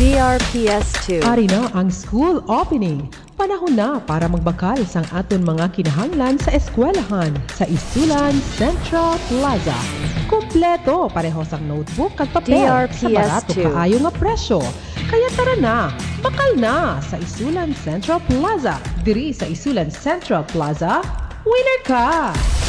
DRPS2. Ari na ang school opening. Panahon na para magbakal sang aton mga kinahanglan sa eskwelahan sa Isulan Central Plaza. Kompleto pareho sang notebook kag papel sa barato DRPS2. kaayo nga presyo. Kaya tara na, bakal na sa Isulan Central Plaza. Diri sa Isulan Central Plaza, winner ka!